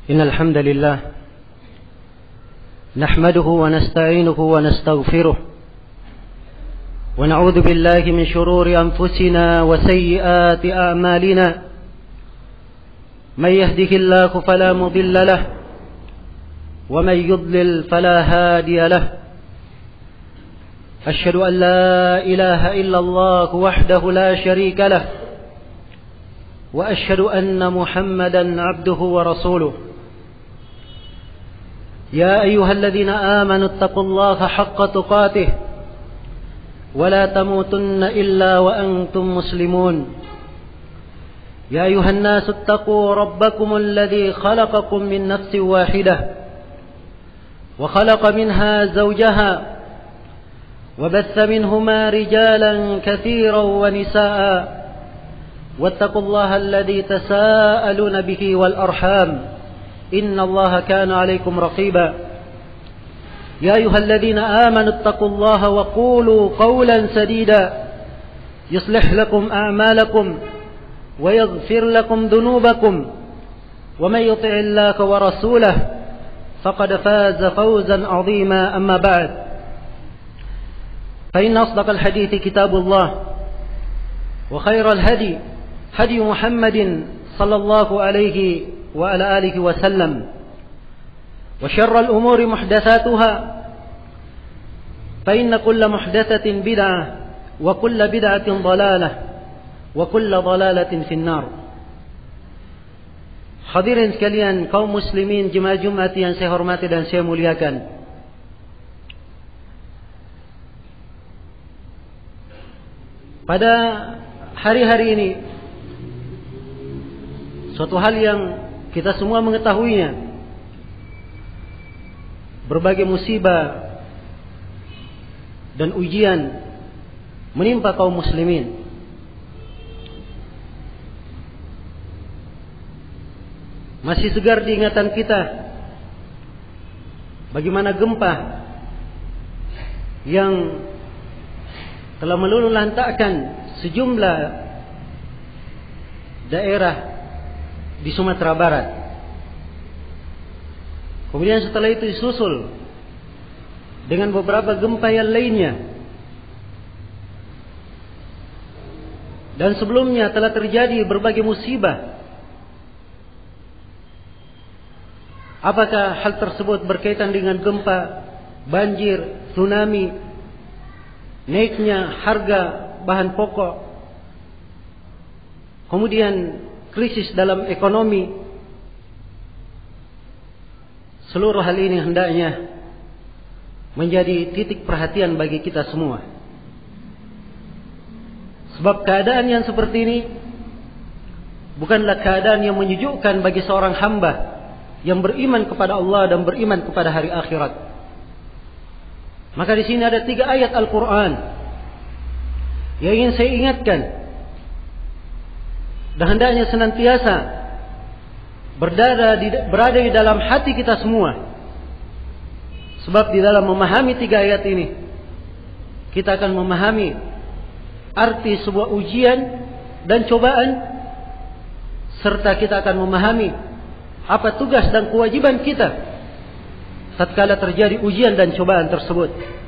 إن الحمد لله نحمده ونستعينه ونستغفره ونعوذ بالله من شرور أنفسنا وسيئات أعمالنا من يهده الله فلا مضل له ومن يضلل فلا هادي له أشهد أن لا إله إلا الله وحده لا شريك له وأشهد أن محمدا عبده ورسوله يا أيها الذين آمنوا اتقوا الله حق تقاته ولا تموتن إلا وأنتم مسلمون يا أيها الناس اتقوا ربكم الذي خلقكم من نفس واحدة وخلق منها زوجها وبث منهما رجالا كثيرا ونساء واتقوا الله الذي تساءلون به والأرحام إن الله كان عليكم رقيبا يا أيها الذين آمنوا اتقوا الله وقولوا قولا سديدا يصلح لكم أعمالكم ويغفر لكم ذنوبكم ومن يطع الله ورسوله فقد فاز فوزا عظيما أما بعد فإن أصدق الحديث كتاب الله وخير الهدي هدي محمد صلى الله عليه وعلى آله وسلم وشر الأمور محدثاتها فإن كل محدثة بدعة وكل بدعة ضلالة وكل ضلالة في النار. Hadirin sekalian kaum muslimin jemaah Jumat yang saya hormati dan saya muliakan. Pada hari-hari ini suatu hal yang kita semua mengetahuinya, berbagai musibah dan ujian menimpa kaum muslimin. Masih segar di ingatan kita bagaimana gempa yang telah meluluh lantakkan sejumlah daerah di Sumatera Barat. Kemudian setelah itu disusul dengan beberapa gempa yang lainnya. Dan sebelumnya telah terjadi berbagai musibah. Apakah hal tersebut berkaitan dengan gempa, banjir, tsunami, naiknya harga bahan pokok, kemudian krisis dalam ekonomi? Seluruh hal ini hendaknya menjadi titik perhatian bagi kita semua. Sebab keadaan yang seperti ini bukanlah keadaan yang menyejukkan bagi seorang hamba yang beriman kepada Allah dan beriman kepada hari akhirat. Maka di sini ada 3 ayat Al-Quran yang ingin saya ingatkan, dan hendaknya senantiasa berada di dalam hati kita semua. Sebab di dalam memahami 3 ayat ini, kita akan memahami arti sebuah ujian dan cobaan, serta kita akan memahami apa tugas dan kewajiban kita tatkala terjadi ujian dan cobaan tersebut.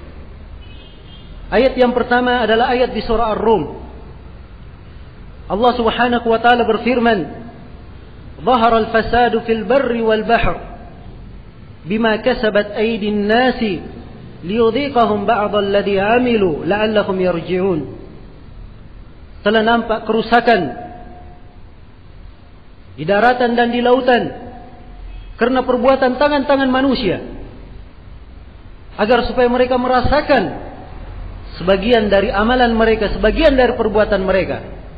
Ayat yang pertama adalah ayat di surah Ar-Rum. Allah Subhanahu wa taala berfirman, "Dhahara al-fasadu fil barri wal bahr bima kasabat aydin nasi liyudhiqahum ba'd alladhi 'amilu la'allahum yarji'un." Telah nampak kerusakan di daratan dan di lautan karena perbuatan tangan-tangan manusia, agar supaya mereka merasakan sebagian dari amalan mereka, sebagian dari perbuatan mereka,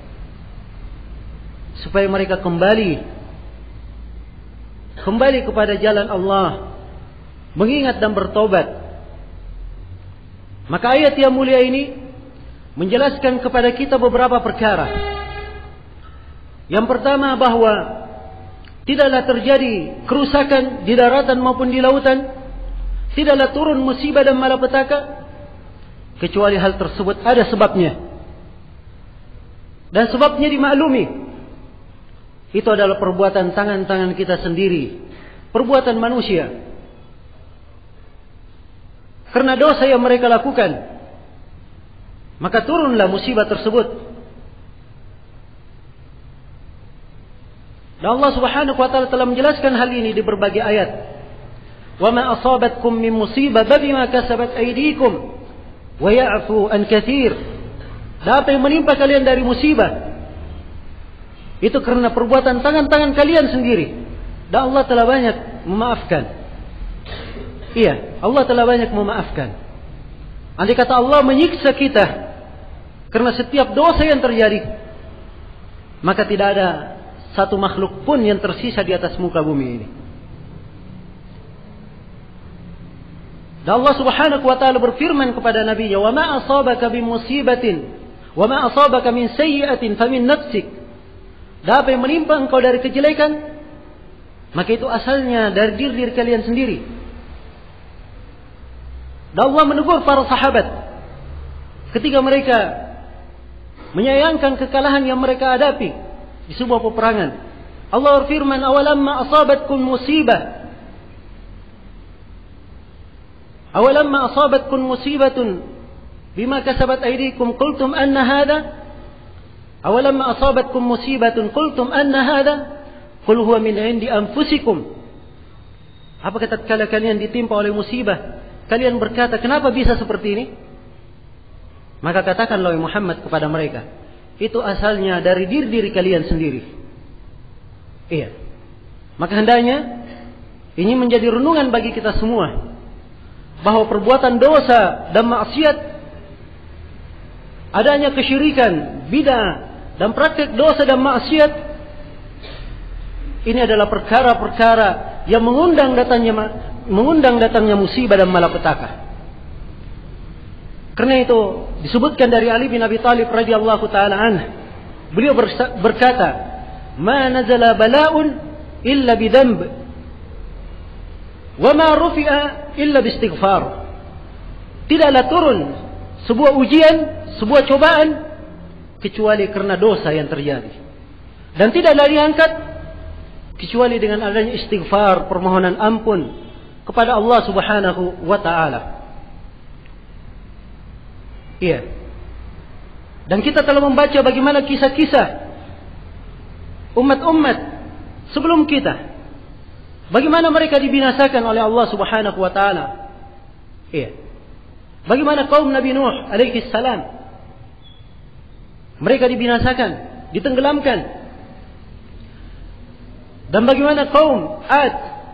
supaya mereka kembali kepada jalan Allah, mengingat dan bertobat. Maka ayat yang mulia ini menjelaskan kepada kita beberapa perkara. Yang pertama, bahwa tidaklah terjadi kerusakan di daratan maupun di lautan, tidaklah turun musibah dan malapetaka kecuali hal tersebut ada sebabnya. Dan sebabnya dimaklumi. Itu adalah perbuatan tangan-tangan kita sendiri perbuatan manusia. Karena dosa yang mereka lakukan, maka turunlah musibah tersebut. Dan Allah Subhanahu wa taala telah menjelaskan hal ini di berbagai ayat. Wa ma asabatkum min musibah bima kasabat aydikum wa ya'fu an katsir. Dan apa yang menimpa kalian dari musibah, itu karena perbuatan tangan-tangan kalian sendiri. Dan Allah telah banyak memaafkan. Iya, Allah telah banyak memaafkan. Andai kata Allah menyiksa kita karena setiap dosa yang terjadi, maka tidak ada satu makhluk pun yang tersisa di atas muka bumi ini. Dan Allah Subhanahu wa taala berfirman kepada Nabi-Nya, "Wa ma asabaka min musibatin, wa ma asabaka min sayyi'atin famin nafsik." Dan apa yang menimpa engkau dari kejelekan, maka itu asalnya dari diri kalian sendiri. Dan Allah menegur para sahabat ketika mereka menyayangkan kekalahan yang mereka hadapi di sebuah peperangan. Allah berfirman, "Awalamma asabatkum musibah, awalamma asabatkum musibatun bima kasabat aydikum qultum anna hadha, awalamma asabatkum musibatun qultum anna hadha, qul huwa min 'indi anfusikum." Apakah tatkala kalian ditimpa oleh musibah, kalian berkata, kenapa bisa seperti ini? Maka katakanlah Muhammad kepada mereka, itu asalnya dari diri kalian sendiri. Iya. Maka hendaknya ini menjadi renungan bagi kita semua, bahwa perbuatan dosa dan maksiat, adanya kesyirikan, bid'ah dan praktik dosa dan maksiat, ini adalah perkara-perkara yang mengundang datangnya musibah dan malapetaka. Karena itu disebutkan dari Ali bin Abi Thalib radhiyallahu taala anhu, beliau berkata, "Ma nazala bala'un illa bidhanb, wa ma rufi'a illa biistighfar." Tidaklah turun sebuah ujian, sebuah cobaan kecuali karena dosa yang terjadi, dan tidaklah diangkat kecuali dengan adanya istighfar, permohonan ampun kepada Allah Subhanahu wa taala. Iya. Dan kita telah membaca bagaimana kisah-kisah umat-umat sebelum kita, bagaimana mereka dibinasakan oleh Allah Subhanahu wa taala. Iya. Bagaimana kaum Nabi Nuh alaihi salam, mereka dibinasakan, ditenggelamkan. Dan bagaimana kaum Ad,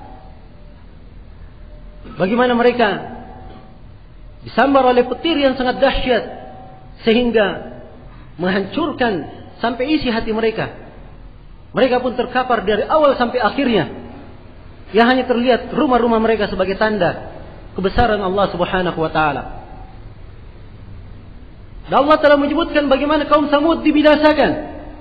bagaimana mereka disambar oleh petir yang sangat dahsyat sehingga menghancurkan sampai isi hati mereka. Mereka pun terkapar dari awal sampai akhirnya. Yang hanya terlihat rumah-rumah mereka sebagai tanda kebesaran Allah Subhanahu wa taala. Dan Allah telah menyebutkan bagaimana kaum Samud dibinasakan,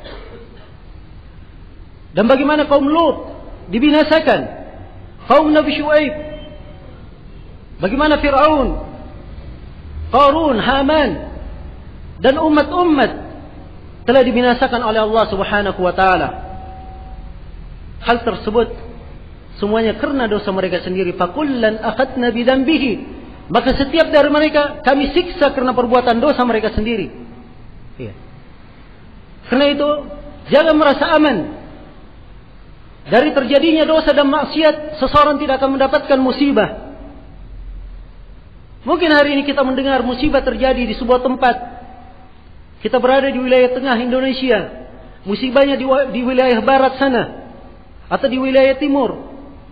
dan bagaimana kaum Lut dibinasakan, kaum Nabi Syuaib, bagaimana Fir'aun, Qarun, Haman, dan umat-umat telah dibinasakan oleh Allah Subhanahu wa taala. Hal tersebut semuanya karena dosa mereka sendiri. Fakullan akhadna bidzambihi, maka setiap dari mereka kami siksa karena perbuatan dosa mereka sendiri. Iya. Karena itu jangan merasa aman dari terjadinya dosa dan maksiat. Seseorang tidak akan mendapatkan musibah. Mungkin hari ini kita mendengar musibah terjadi di sebuah tempat. Kita berada di wilayah tengah Indonesia, musibahnya di wilayah barat sana, atau di wilayah timur.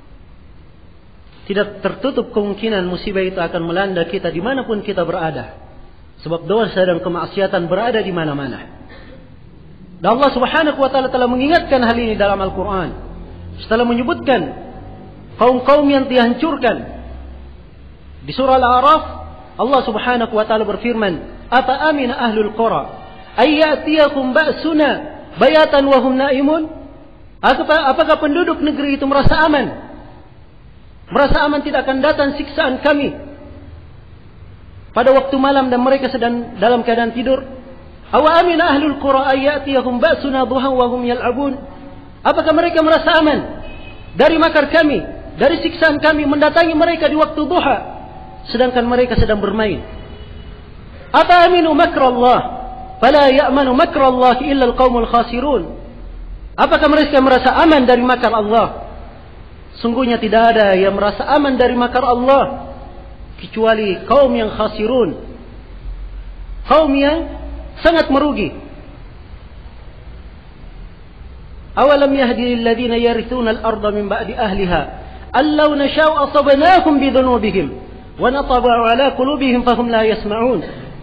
Tidak tertutup kemungkinan musibah itu akan melanda kita dimanapun kita berada. Sebab dosa dan kemaksiatan berada di mana-mana. Dan Allah Subhanahu wa taala telah mengingatkan hal ini dalam Al-Quran. Setelah menyebutkan kaum-kaum yang dihancurkan di surah Al-A'raf, Allah Subhanahu wa taala berfirman, "Apa amina ahlul qura ayyatiyakum ba'suna bayatan wa hum naimun?" Apakah penduduk negeri itu merasa aman? Merasa aman tidak akan datang siksaan kami pada waktu malam dan mereka sedang dalam keadaan tidur? Awa amina ahlul qura ayyatiyakum ba'suna duhan wa hum yal'abun? Apakah mereka merasa aman dari makar kami dari siksaan kami mendatangi mereka di waktu duha, sedangkan mereka sedang bermain. Apa aminu makrallah, fala ya'manu makrallah illa al-qaumul khasirun. Apakah mereka merasa aman dari makar Allah? Sungguhnya tidak ada yang merasa aman dari makar Allah kecuali kaum yang khasirun, kaum yang sangat merugi. Awalam yahdi lil ladzina yarithuna al-ardha min ba'di ahliha allau nasha'u asabnahum bi dhunubihim wa nataba'u ala qulubihim fahum la yasma'un.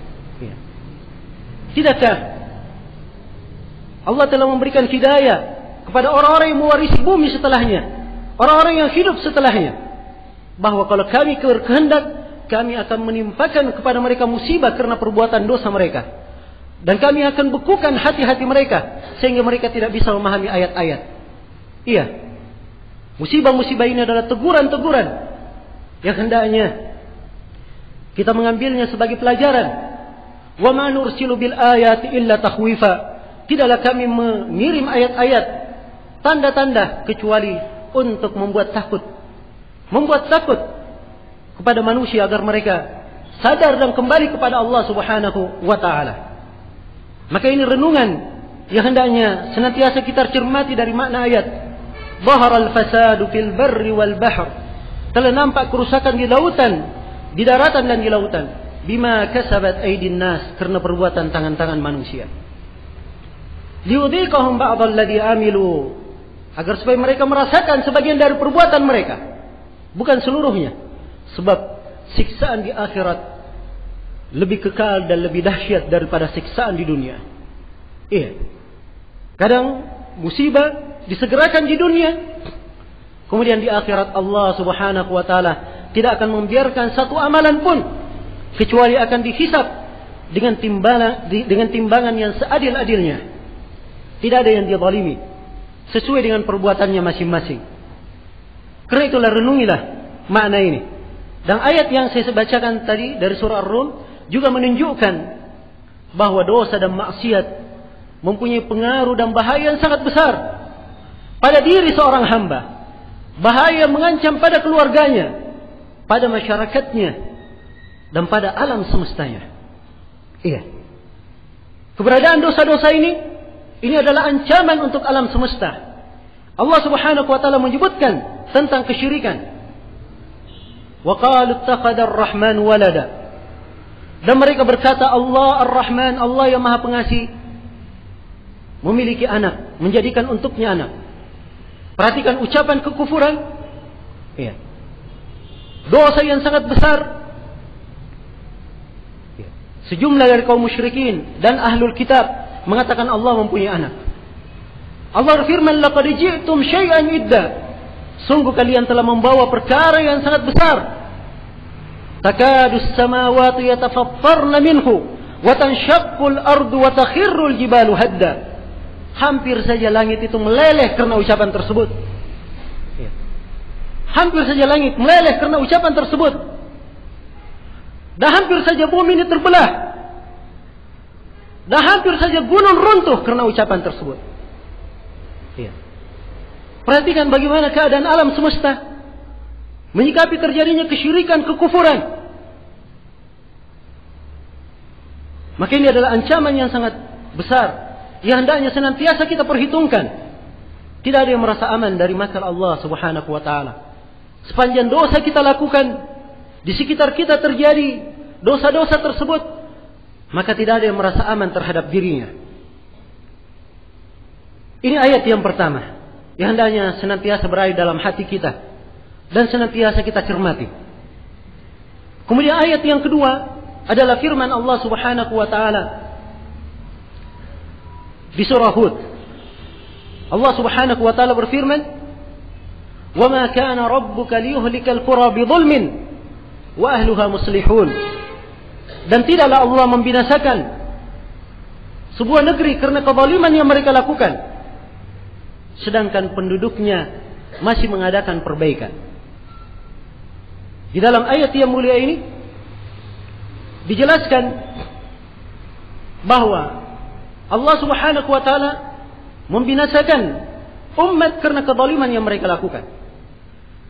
Tidakkah Allah telah memberikan hidayah kepada orang-orang yang mewarisi bumi setelahnya, orang-orang yang hidup setelahnya, bahwa kalau kami berkehendak, kami akan menimpakan kepada mereka musibah karena perbuatan dosa mereka, dan kami akan bekukan hati-hati mereka sehingga mereka tidak bisa memahami ayat-ayat. Iya, musibah-musibah ini adalah teguran-teguran yang hendaknya kita mengambilnya sebagai pelajaran. Wa ma nursilu bil ayati illa takhwifa. Tidaklah kami mengirim ayat-ayat, tanda-tanda, kecuali untuk membuat takut kepada manusia agar mereka sadar dan kembali kepada Allah Subhanahu wa taala. Maka ini renungan yang hendaknya senantiasa kita cermati dari makna ayat. Dhaharal fasadu fil barri wal bahr. Telah nampak kerusakan di lautan, di daratan dan di lautan. Bima kasabat aydin nas, karena perbuatan tangan-tangan manusia. Liudhiqahum ba'dal ladzi amilu, agar supaya mereka merasakan sebagian dari perbuatan mereka, bukan seluruhnya. Sebab siksaan di akhirat lebih kekal dan lebih dahsyat daripada siksaan di dunia. Iya. Kadang musibah disegerakan di dunia, kemudian di akhirat Allah Subhanahu wa taala tidak akan membiarkan satu amalan pun kecuali akan dihisab dengan timbangan yang seadil-adilnya. Tidak ada yang dia zalimi, sesuai dengan perbuatannya masing-masing. Karena itulah renungilah makna ini. Dan ayat yang saya bacakan tadi dari surah Ar-Rum juga menunjukkan bahwa dosa dan maksiat mempunyai pengaruh dan bahaya yang sangat besar pada diri seorang hamba. Bahaya mengancam pada keluarganya, pada masyarakatnya, dan pada alam semestanya. Iya. Keberadaan dosa-dosa ini adalah ancaman untuk alam semesta. Allah Subhanahu wa taala menyebutkan tentang kesyirikan. Wa qalu ittakhadha ar-rahman walada. Dan mereka berkata Allah Ar-Rahman, Allah yang Maha Pengasih, memiliki anak, menjadikan untuknya anak. Perhatikan ucapan kekufuran. Iya. Dosa yang sangat besar. Sejumlah dari kaum musyrikin dan ahlul kitab mengatakan Allah mempunyai anak. Allah berfirman, laqad ji'tum syai'an idda. Sungguh kalian telah membawa perkara yang sangat besar. Takadu as-samawati yatafattarna minhu wa tanshaqqu al-ardu wa takhirru al-jibalu hadda. Hampir saja langit itu meleleh karena ucapan tersebut. Hampir saja langit meleleh karena ucapan tersebut. Dan hampir saja bumi ini terbelah. Dan hampir saja gunung runtuh karena ucapan tersebut. Iya. Perhatikan bagaimana keadaan alam semesta menyikapi terjadinya kesyirikan, kekufuran. Maka ini adalah ancaman yang sangat besar yang hendaknya senantiasa kita perhitungkan. Tidak ada yang merasa aman dari makar Allah Subhanahu wa taala. Sepanjang dosa kita lakukan, di sekitar kita terjadi dosa-dosa tersebut, maka tidak ada yang merasa aman terhadap dirinya. Ini ayat yang pertama yang hendaknya senantiasa berada dalam hati kita dan senantiasa kita cermati. Kemudian ayat yang kedua adalah firman Allah Subhanahu wa taala di surah Hud. Allah Subhanahu wa taala berfirman, "Wa ma kana rabbuka liyuhlikal qura bidzulmin wa ahluha muslihun." Dan tidaklah Allah membinasakan sebuah negeri karena kezaliman yang mereka lakukan, sedangkan penduduknya masih mengadakan perbaikan. Di dalam ayat yang mulia ini dijelaskan bahwa Allah Subhanahu wa taala membinasakan umat karena kezaliman yang mereka lakukan.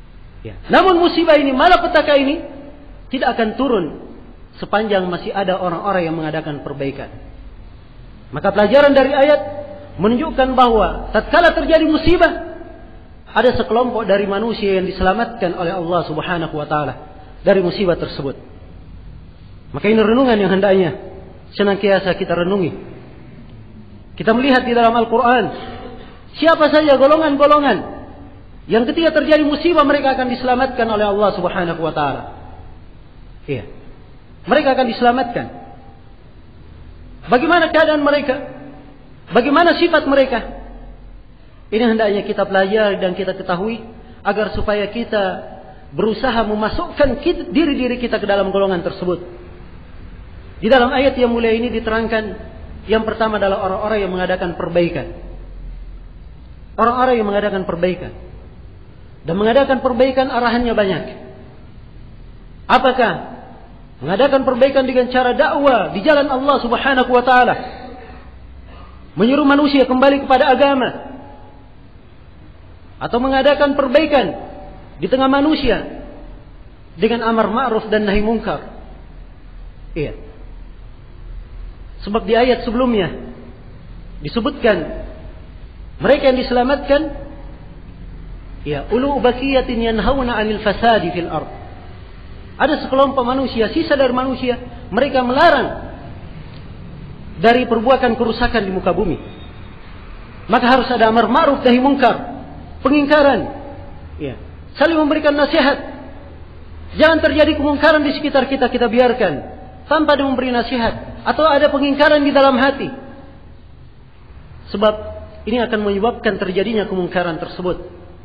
Ya. Namun musibah ini, malapetaka ini tidak akan turun sepanjang masih ada orang-orang yang mengadakan perbaikan. Maka pelajaran dari ayat menunjukkan bahwa tatkala terjadi musibah, ada sekelompok dari manusia yang diselamatkan oleh Allah Subhanahu wa taala dari musibah tersebut. Maka ini renungan yang hendaknya senantiasa kita renungi. Kita melihat di dalam Al-Quran, siapa saja golongan-golongan yang ketika terjadi musibah mereka akan diselamatkan oleh Allah Subhanahu wa taala. Iya. Mereka akan diselamatkan. Bagaimana keadaan mereka? Bagaimana sifat mereka? Ini hendaknya kita pelajari dan kita ketahui agar supaya kita berusaha memasukkan diri-diri kita ke dalam golongan tersebut. Di dalam ayat yang mulia ini diterangkan, yang pertama adalah orang-orang yang mengadakan perbaikan. Orang-orang yang mengadakan perbaikan. Dan mengadakan perbaikan arahannya banyak. Apakah? Mengadakan perbaikan dengan cara dakwah di jalan Allah Subhanahu wa taala. Menyuruh manusia kembali kepada agama. Atau mengadakan perbaikan di tengah manusia dengan amar ma'ruf dan nahi mungkar. Iya. Sebab di ayat sebelumnya disebutkan mereka yang diselamatkan, ya, ulu baqiyatin yanhauna 'anil fasadi fil ard. Ada sekelompok manusia, sisa dari manusia, mereka melarang dari perbuatan kerusakan di muka bumi. Maka harus ada amar ma'ruf nahi mungkar, pengingkaran, ya, saling memberikan nasihat. Jangan terjadi kemungkaran di sekitar kita, kita biarkan tanpa ada memberi nasihat atau ada pengingkaran di dalam hati. Sebab ini akan menyebabkan terjadinya kemungkaran tersebut.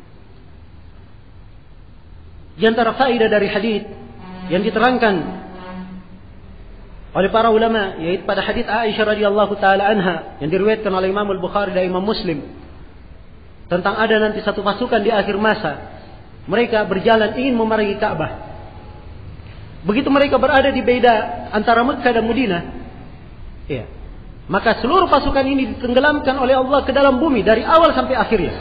Di antara faedah dari hadis yang diterangkan oleh para ulama, yaitu pada hadis Aisyah radhiyallahu taala anha yang diriwayatkan oleh Imam Al-Bukhari dan Imam Muslim, tentang ada nanti satu pasukan di akhir masa, mereka berjalan ingin memerangi Ka'bah. Begitu mereka berada di beda antara Mekah dan Madinah, ya, maka seluruh pasukan ini ditenggelamkan oleh Allah ke dalam bumi dari awal sampai akhirnya.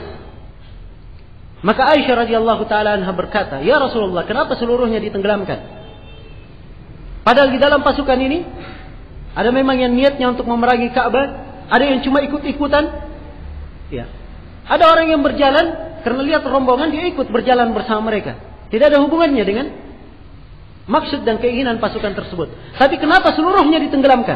Maka Aisyah radhiyallahu taala anha berkata, "Ya Rasulullah, kenapa seluruhnya ditenggelamkan? Padahal di dalam pasukan ini ada memang yang niatnya untuk memerangi Ka'bah, ada yang cuma ikut-ikutan, ya. Ada orang yang berjalan karena lihat rombongan, dia ikut berjalan bersama mereka. Tidak ada hubungannya dengan maksud dan keinginan pasukan tersebut. Tapi kenapa seluruhnya ditenggelamkan?"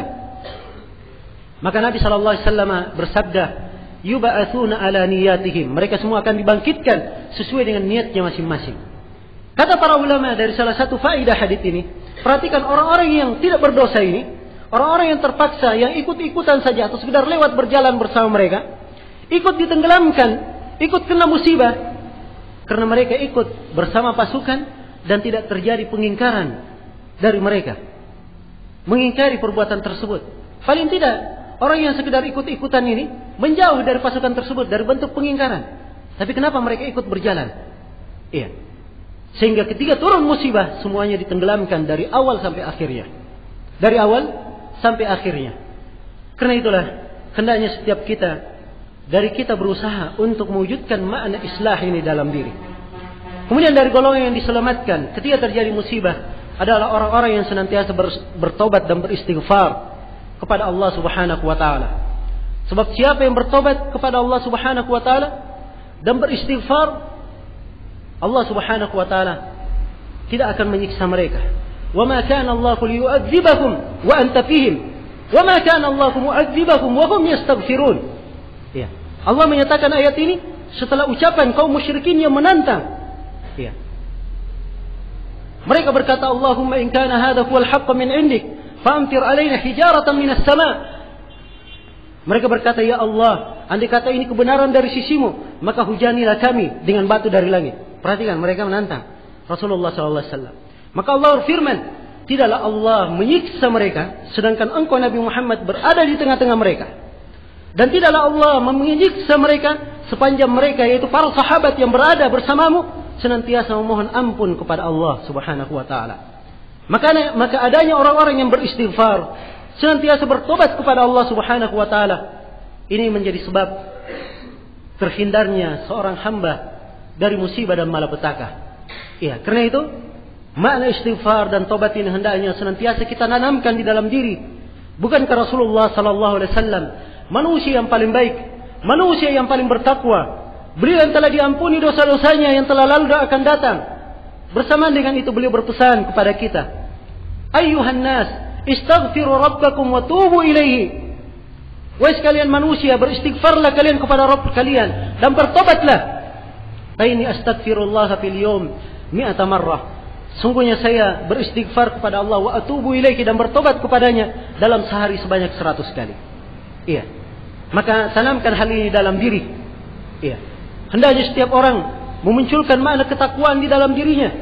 Maka Nabi SAW bersabda, "Yub'atsuna ala niyatihim." Mereka semua akan dibangkitkan sesuai dengan niatnya masing-masing. Kata para ulama, dari salah satu faedah hadits ini, perhatikan orang-orang yang tidak berdosa ini, orang-orang yang terpaksa, yang ikut-ikutan saja atau sekedar lewat berjalan bersama mereka, ikut ditenggelamkan, ikut kena musibah karena mereka ikut bersama pasukan dan tidak terjadi pengingkaran dari mereka, mengingkari perbuatan tersebut. Paling tidak orang yang sekedar ikut-ikutan ini menjauh dari pasukan tersebut dari bentuk pengingkaran. Tapi kenapa mereka ikut berjalan? Iya. Sehingga ketika turun musibah semuanya ditenggelamkan dari awal sampai akhirnya. Dari awal sampai akhirnya. Karena itulah hendaknya setiap dari kita berusaha untuk mewujudkan makna islah ini dalam diri. Kemudian dari golongan yang diselamatkan ketika terjadi musibah adalah orang-orang yang senantiasa bertobat dan beristighfar kepada Allah Subhanahu wa taala. Sebab siapa yang bertobat kepada Allah Subhanahu wa taala dan beristighfar, Allah Subhanahu wa taala tidak akan menyiksa mereka. Wa ma kana Allahu liyu'adzibahum wa anta fihim, wa ma kana Allahu mu'adzibahum wa hum yastaghfirun. Ya. Allah menyatakan ayat ini setelah ucapan kaum musyrikin yang menantang. Ya. Mereka berkata, "Allahumma in kana hadha huwal haqq min 'indik, fa'amtir 'alaina hijaratan minas sama'." Mereka berkata, "Ya Allah, andai kata ini kebenaran dari sisimu, maka hujanilah kami dengan batu dari langit." Perhatikan, mereka menantang Rasulullah SAW. Maka Allah berfirman, tidaklah Allah menyiksa mereka sedangkan engkau Nabi Muhammad berada di tengah-tengah mereka. Dan tidaklah Allah menyiksa mereka sepanjang mereka, yaitu para sahabat yang berada bersamamu, senantiasa memohon ampun kepada Allah Subhanahu wa taala. Maka adanya orang-orang yang beristighfar, senantiasa bertobat kepada Allah Subhanahu wa taala, ini menjadi sebab terhindarnya seorang hamba dari musibah dan malapetaka. Iya, karena itu makna istighfar dan tobat ini hendaknya senantiasa kita tanamkan di dalam diri. Bukankah Rasulullah sallallahu alaihi wasallam manusia yang paling baik, manusia yang paling bertakwa, beliau yang telah diampuni dosa-dosanya yang telah lalu dan akan datang. Bersamaan dengan itu beliau berpesan kepada kita, ayyuhan nas, istaghfiru rabbakum wa tubu ilaihi. Wahai sekalian manusia, beristighfarlah kalian kepada Rabb kalian dan bertobatlah. Fa inni astaghfirullah fil yawm mi'ata marrah. Sungguhnya saya beristighfar kepada Allah wa atubu ilaihi dan bertobat kepadanya dalam sehari sebanyak 100 kali. Iya. Maka tanamkan hal ini dalam diri. Iya. Hendaknya setiap orang memunculkan makna ketakwaan di dalam dirinya.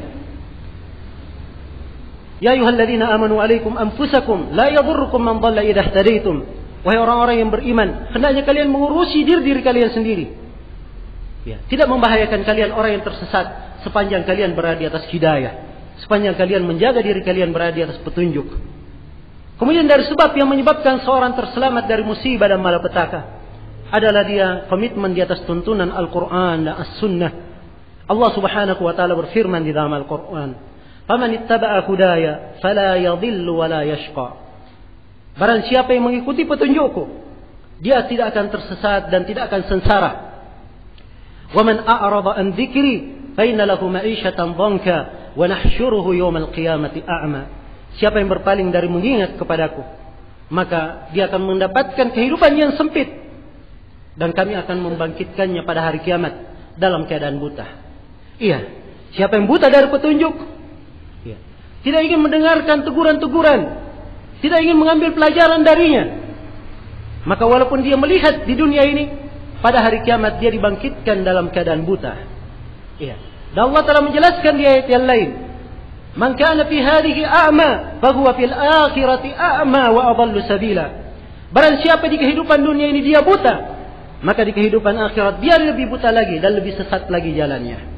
Ya ayyuhalladzina amanu alaikum anfusakum la yadhurrukum man dhalla idza ihtadaitum. Wahai orang-orang yang beriman, hendaknya kalian mengurusi diri kalian sendiri. Ya, tidak membahayakan kalian orang yang tersesat sepanjang kalian berada di atas hidayah, sepanjang kalian menjaga diri kalian berada di atas petunjuk. Kemudian dari sebab yang menyebabkan seorang terselamat dari musibah dan malapetaka adalah dia komitmen di atas tuntunan Al-Quran dan As-Sunnah. Allah Subhanahu wa taala berfirman di dalam Al-Quran, "Faman ittaba'a hudaya fala yadhillu wa la yashqa." Barang siapa yang mengikuti petunjukku, dia tidak akan tersesat dan tidak akan sengsara. Wa man a'rada an dzikri fa inna lahu ma'isyatan dhanka wa nahsyuruhu yaumal qiyamati a'ma. Siapa yang berpaling dari mengingat kepadaku, maka dia akan mendapatkan kehidupan yang sempit dan kami akan membangkitkannya pada hari kiamat dalam keadaan buta. Iya, siapa yang buta dari petunjuk, iya, tidak ingin mendengarkan teguran-teguran, tidak ingin mengambil pelajaran darinya, maka walaupun dia melihat di dunia ini, pada hari kiamat dia dibangkitkan dalam keadaan buta. Iya. Dan Allah telah menjelaskan di ayat yang lain, "Man kana fi hadhihi a'ma, fa huwa fil akhirati a'ma wa adallu sabila." Barang siapa di kehidupan dunia ini dia buta, maka di kehidupan akhirat dia lebih buta lagi dan lebih sesat lagi jalannya.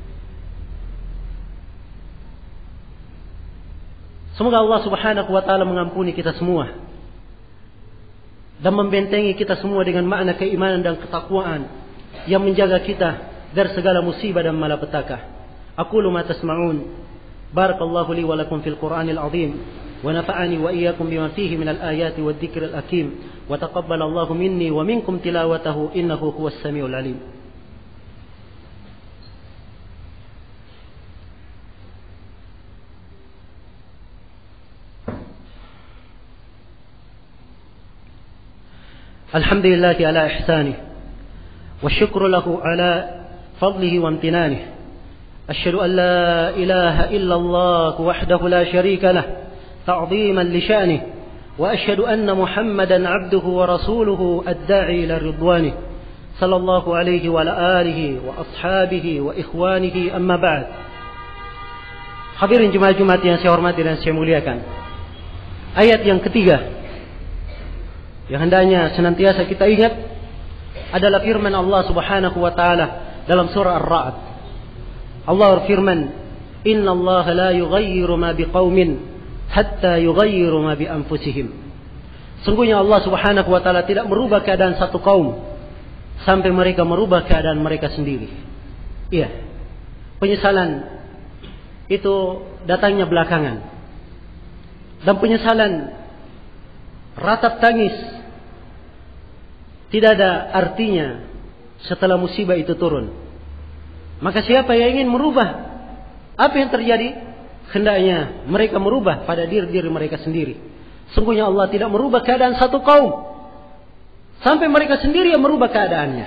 Semoga Allah Subhanahu wa taala mengampuni kita semua dan membentengi kita semua dengan makna keimanan dan ketakwaan yang menjaga kita dari segala musibah dan malapetaka. Aqulu ma tasma'un. Barakallahu li wa lakum fil Qur'anil 'azim wa nafa'ani wa iyyakum bima fihi minal ayati wadh-dhikril hakim wa taqabbalallahu minni wa minkum tilawatahu innahu huwas samiul 'alim. الحمد لله على إحسانه والشكر له على فضله وامتنانه أشهد أن لا إله إلا الله وحده لا شريك له تعظيما لشأنه وأشهد أن محمدا عبده ورسوله الداعي إلى رضوانه صلى الله عليه وعلى آله وأصحابه وإخوانه أما بعد. Hadirin jemaah-jemaah yang saya hormati dan saya muliakan, ayat yang ketiga yang hendaknya senantiasa kita ingat adalah firman Allah Subhanahu wa taala dalam surah Ar-Ra'd. Allah berfirman, "Inna Allah la yughayyiru ma biqaumin hatta yughayyiru ma bi anfusihim." Sungguhnya Allah Subhanahu wa taala tidak merubah keadaan satu kaum sampai mereka merubah keadaan mereka sendiri. Iya. Penyesalan itu datangnya belakangan. Dan penyesalan, ratap tangis tidak ada artinya setelah musibah itu turun. Maka siapa yang ingin merubah apa yang terjadi, hendaknya mereka merubah pada diri mereka sendiri. Sungguhnya Allah tidak merubah keadaan satu kaum sampai mereka sendiri yang merubah keadaannya.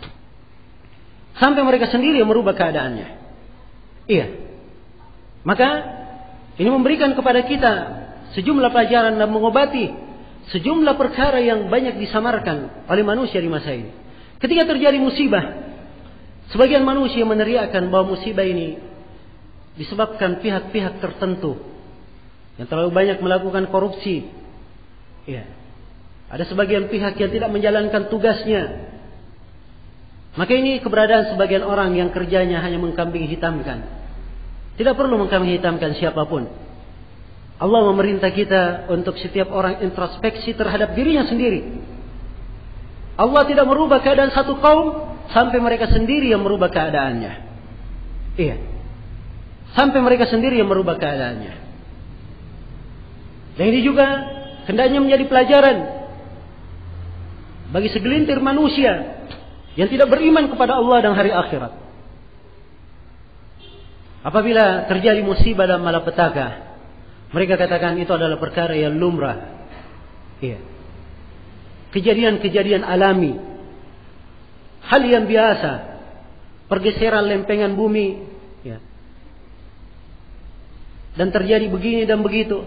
Sampai mereka sendiri yang merubah keadaannya. Iya. Maka ini memberikan kepada kita sejumlah pelajaran dan mengobati sejumlah perkara yang banyak disamarkan oleh manusia di masa ini. Ketika terjadi musibah, sebagian manusia meneriakkan bahwa musibah ini disebabkan pihak-pihak tertentu yang terlalu banyak melakukan korupsi. Ya. Ada sebagian pihak yang tidak menjalankan tugasnya. Maka ini keberadaan sebagian orang yang kerjanya hanya mengkambing hitamkan. Tidak perlu mengkambing hitamkan siapapun. Allah memerintah kita untuk setiap orang introspeksi terhadap dirinya sendiri. Allah tidak merubah keadaan satu kaum sampai mereka sendiri yang merubah keadaannya. Iya. sampai mereka sendiri yang merubah keadaannya. Dan ini juga hendaknya menjadi pelajaran bagi segelintir manusia yang tidak beriman kepada Allah dan hari akhirat. Apabila terjadi musibah dan malapetaka, mereka katakan itu adalah perkara yang lumrah. Iya. Kejadian-kejadian alami, hal yang biasa, pergeseran lempengan bumi, ya. Dan terjadi begini dan begitu.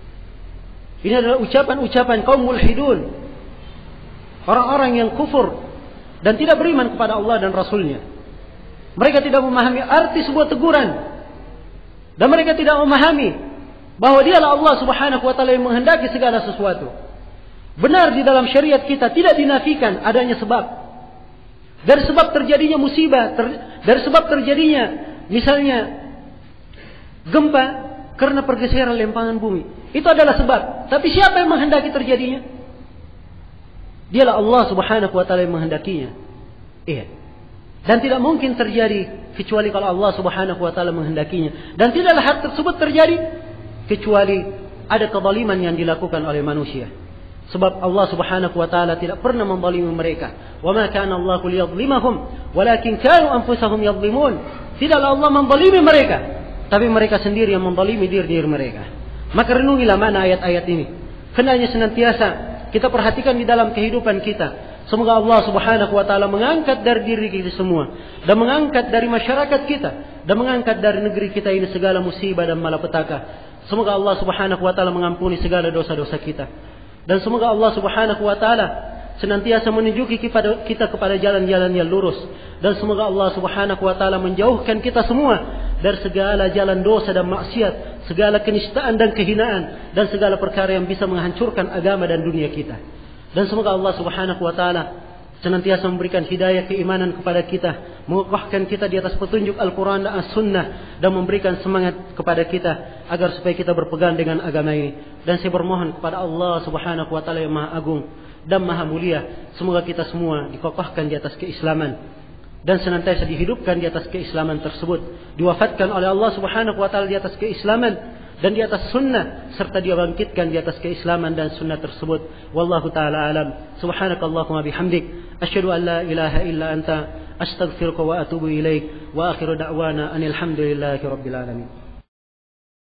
Ini adalah ucapan-ucapan kaum mulhidun, orang-orang yang kufur dan tidak beriman kepada Allah dan Rasulnya. Mereka tidak memahami arti sebuah teguran, dan mereka tidak memahami bahwa dialah Allah Subhanahu wa taala yang menghendaki segala sesuatu. Benar, di dalam syariat kita tidak dinafikan adanya sebab. Dari sebab terjadinya musibah, dari sebab terjadinya misalnya gempa karena pergeseran lempengan bumi. Itu adalah sebab. Tapi siapa yang menghendaki terjadinya? Dialah Allah Subhanahu wa taala yang menghendakinya. Iya. Dan tidak mungkin terjadi kecuali kalau Allah Subhanahu wa taala menghendakinya. Dan tidaklah hal tersebut terjadi kecuali ada kezaliman yang dilakukan oleh manusia. Sebab Allah Subhanahu wa taala tidak pernah menzalimi mereka. Wa ma kana Allahu liyadhlimahum, walakin kanu anfusahum yadhlimun. Tidaklah Allah menzalimi mereka, tapi mereka sendiri yang menzalimi diri mereka. Maka renungilah mana ayat-ayat ini. Hendaknya senantiasa kita perhatikan di dalam kehidupan kita. Semoga Allah Subhanahu wa taala mengangkat dari diri kita semua, dan mengangkat dari masyarakat kita, dan mengangkat dari negeri kita ini segala musibah dan malapetaka. Semoga Allah Subhanahu wa taala mengampuni segala dosa-dosa kita. Dan semoga Allah Subhanahu wa taala senantiasa menunjuki kita kepada jalan-jalan yang lurus. Dan semoga Allah Subhanahu wa taala menjauhkan kita semua dari segala jalan dosa dan maksiat, segala kenistaan dan kehinaan, dan segala perkara yang bisa menghancurkan agama dan dunia kita. Dan semoga Allah Subhanahu wa taala senantiasa memberikan hidayah keimanan kepada kita, mengokohkan kita di atas petunjuk Al-Quran dan As-Sunnah, dan memberikan semangat kepada kita agar supaya kita berpegang dengan agama ini. Dan saya bermohon kepada Allah Subhanahu wa taala yang Maha Agung dan Maha Mulia, semoga kita semua dikokohkan di atas keislaman dan senantiasa dihidupkan di atas keislaman tersebut, diwafatkan oleh Allah Subhanahu wa taala di atas keislaman dan di atas sunnah, serta dia bangkitkan di atas keislaman dan sunnah tersebut. Wallahu taala alam. Subhanakallahumma bihamdik, asyhadu an la ilaha illa anta, astaghfiruka wa atubu ilaik, wa akhiru da'wana anil hamdulillahi rabbil alamin.